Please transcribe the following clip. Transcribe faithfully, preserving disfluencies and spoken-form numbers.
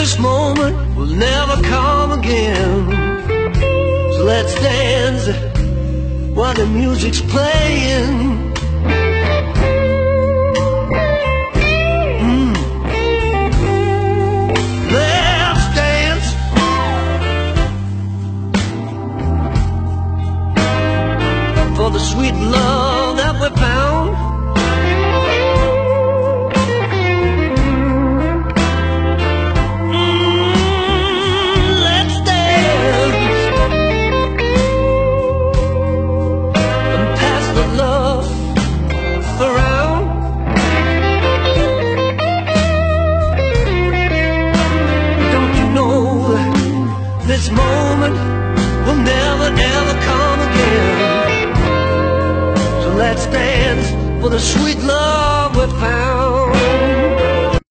this moment will never come again. So let's dance while the music's playing. Mm. Let's dance. For the sweet love that we found. This moment will never ever come again. So let's dance for the sweet love we found.